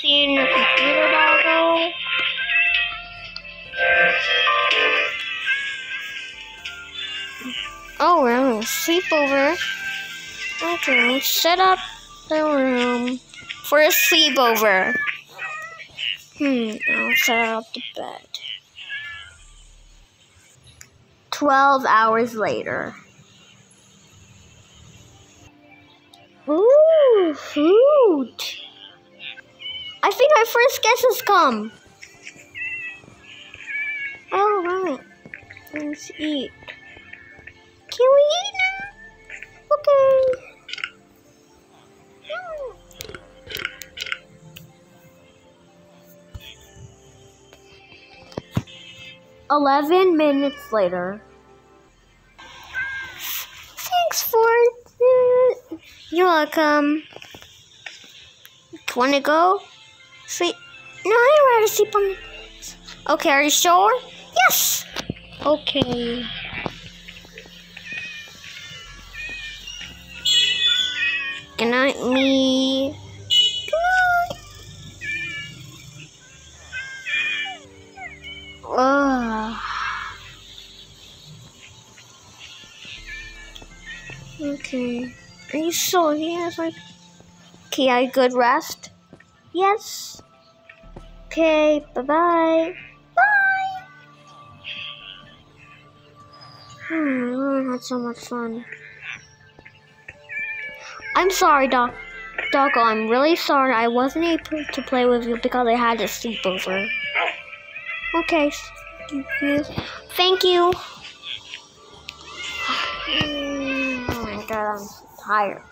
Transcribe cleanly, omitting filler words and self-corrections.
in your computer, doggo? Oh, we're having a sleepover. Okay, set up the room for a sleepover. I'll set up the bed. 12 hours later. Ooh, food. I think our first guest has come. Oh, right. Let's eat. Can we eat now? Okay. 11 minutes later. Thanks for You're welcome. Want to go sleep? No, I'd rather sleep on. Okay, are you sure? Yes. Okay. Good night, me. Okay. Are you sure? Yes. Okay, I good rest? Yes. Okay, bye-bye. Bye! I had so much fun. I'm sorry, Doggo. I'm really sorry I wasn't able to play with you because I had a sleepover. Okay. Thank you. Oh my god, I'm tired.